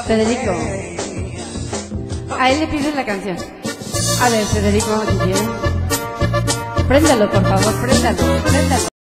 Federico. A él le pides la canción. A ver, Federico, ¿qué quieres? Préndalo, por favor, préndalo, préndalo.